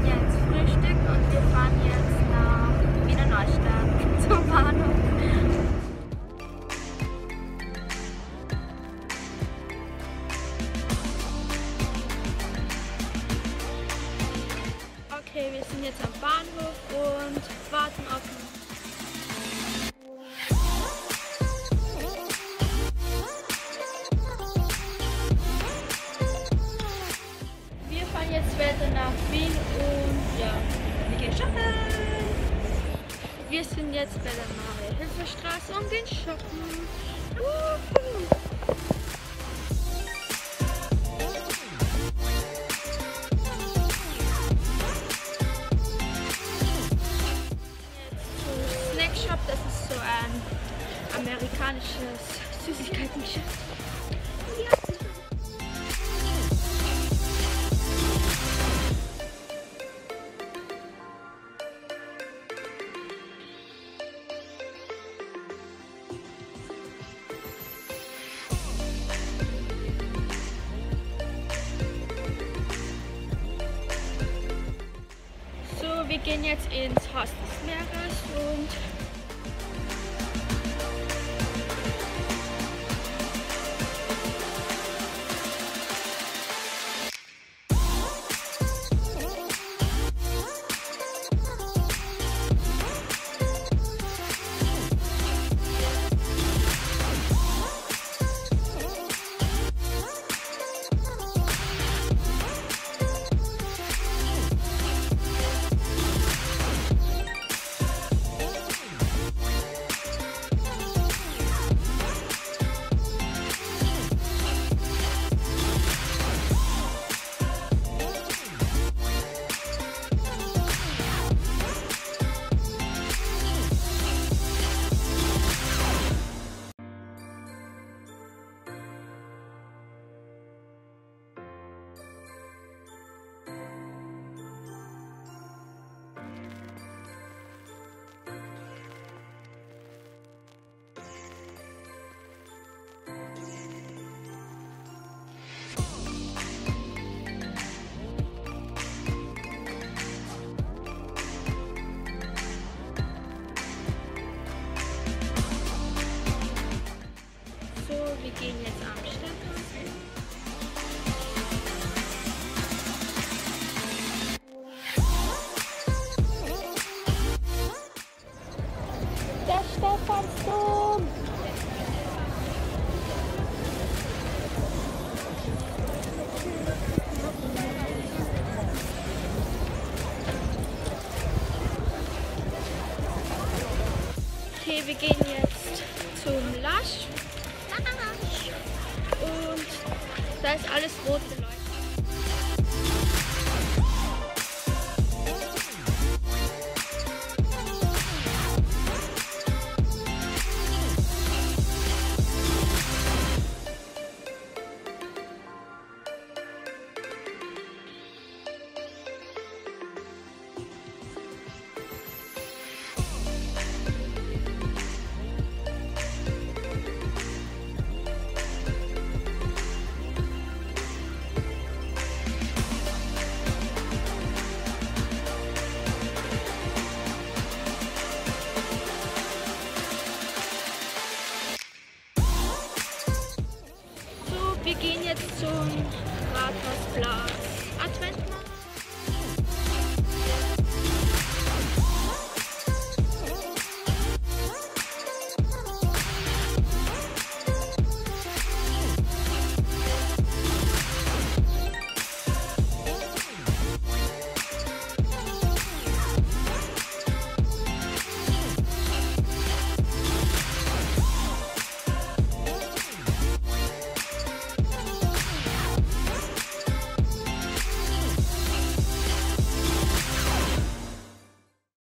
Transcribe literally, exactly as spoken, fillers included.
jetzt Frühstück und wir fahren jetzt nach Wiener Neustadt zum Bahnhof. Okay, wir sind jetzt am Bahnhof und warten auf uns. Wir fahren jetzt weiter nach Wien und ja, wir gehen shoppen. Wir sind jetzt bei der Maria-Hilfer-Straße und gehen shoppen. Uhu. Das ist so ein amerikanisches Süßigkeitengeschäft. Ja. So, wir gehen jetzt ins Haus des Meeres und wir gehen jetzt am Stadthaus. Der Stephansdom! Okay, wir gehen jetzt zum Lasch. Und da ist alles rot beleuchtet. Wir gehen jetzt zum Rathausplatz.